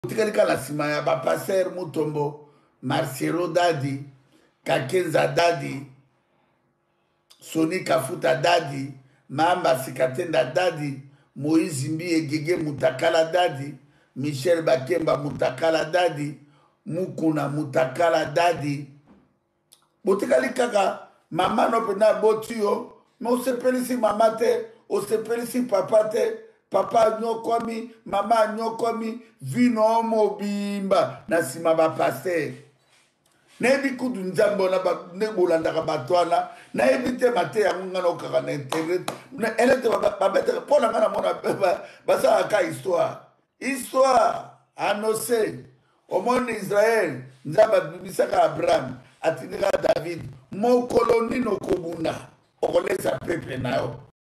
Tikalika la sima ya ba passer Mutombo, Marcelo Dadi, Kakenza Dadi, Soni Kafuta Dadi, Mamba Sikatenda Dadi, Moïse Mbi Gege Mutakala Dadi, Michel Bakemba Mutakala Dadi, Mukuna Mutakala Dadi. Botikalika ka mama no pena botio, mais on se pelisi mama te, on se pelisi papa te. Papa nyokomi, mama nyokomi, vino mobimba, na sima ba passer. Nebi kudu nzambo na ba nebolanda ka batwana, na ebite mate ya ngano kaka na internet. Na elete ba bete pona ngana mona ba sa ka histoire. Histoire annoncée au monde d'Israël, nzamba bisaka Abraham, atinira David, mon coloni no kobuna, okolesa pepe na yo.